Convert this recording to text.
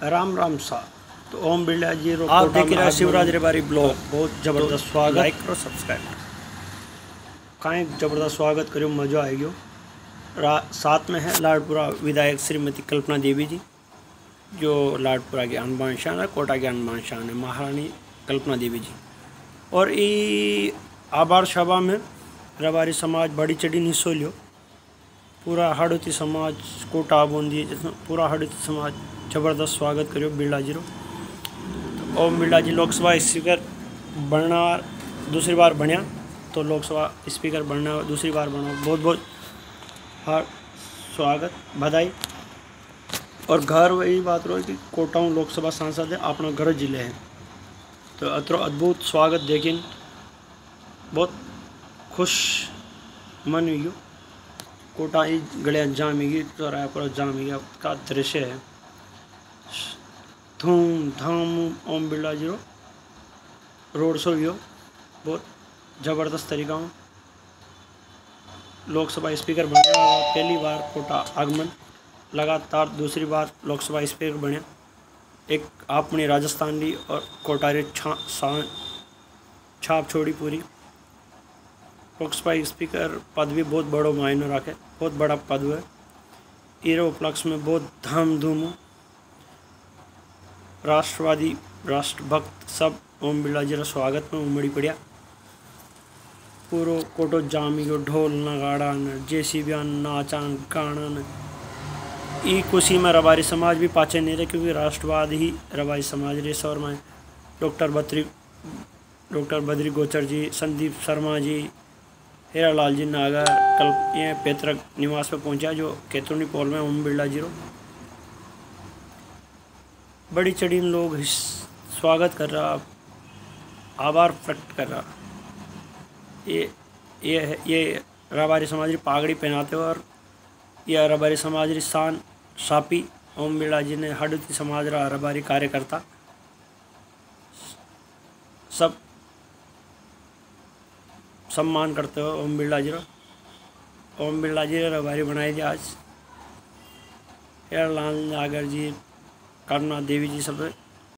राम राम सा। तो ओम बिरला जी आप देख रहे हैं शिवराज रेबारी ब्लॉग। बहुत जबरदस्त स्वागत, लाइक करो, सब्सक्राइब करो। काई जबरदस्त स्वागत करो, मज़ो आएगी। साथ में है लाडपुरा विधायक श्रीमती कल्पना देवी जी, जो लाडपुरा के अनबान शान है, कोटा के अनबान शान है, महारानी कल्पना देवी जी। और ये आभार सभा में रबारी समाज बड़ी चढ़ी हिस्सों लियो। पूरा हाड़ोती समाज कोटा बूंदी पूरा हाड़ोती समाज जबरदस्त स्वागत करो बिरला जी रो। तो ओम बिरला जी लोकसभा स्पीकर बनना दूसरी बार बनया, तो लोकसभा स्पीकर बनना दूसरी बार बना, बहुत बहुत हार्ड स्वागत, बधाई। और घर वही बात रहो कि कोटाऊ लोकसभा सांसद है, अपना घर जिले है, तो अतरो अद्भुत स्वागत देखें, बहुत खुश मन हुई। कोटा ही गलियाँ जामेगी, तो रायपुर जामेगी का दृश्य है। धूम धाम ओम बिरला जी रोड शो हुई, बहुत ज़बरदस्त तरीका में लोकसभा स्पीकर बना। पहली बार कोटा आगमन, लगातार दूसरी बार लोकसभा स्पीकर बने। एक अपनी राजस्थान ली और कोटारी छाप छोड़ी पूरी। लोकसभा स्पीकर पद भी बहुत बड़ो मायने रखे, बहुत बड़ा पद है। इरो उपलक्ष्य में बहुत धाम धूम, राष्ट्रवादी राष्ट्रभक्त सब ओम बिरला जी स्वागत में उमड़ी पड़िया। पूरो कोटो जामी को ढोल नगाड़ा न जेसीबी नाचान गाना न, ई खुशी में रबारी समाज भी पाचे नहीं रहे, क्योंकि राष्ट्रवाद ही रबारी समाज रे। और में डॉक्टर बद्री गोचर जी, संदीप शर्मा जी, हीरालाल जी नागर कल ये पैतृक निवास पे पहुंचा, जो केतुनी पोल में ओम बिरला जी रो बड़ी चढ़ी लोग स्वागत कर रहा, आभार प्रकट कर रहा। ये रबारी समाज पागड़ी पहनाते हो, और यह रबारी समाज शान सापी ओम बिरला जी ने हड़ती समाज रा रबारी कार्यकर्ता सब सम्मान करते हो ओम बिरला जी रा। ओम बिरला जी रबारी बनाई थी आज हीरालाल नागर जी, करुणा देवी जी सब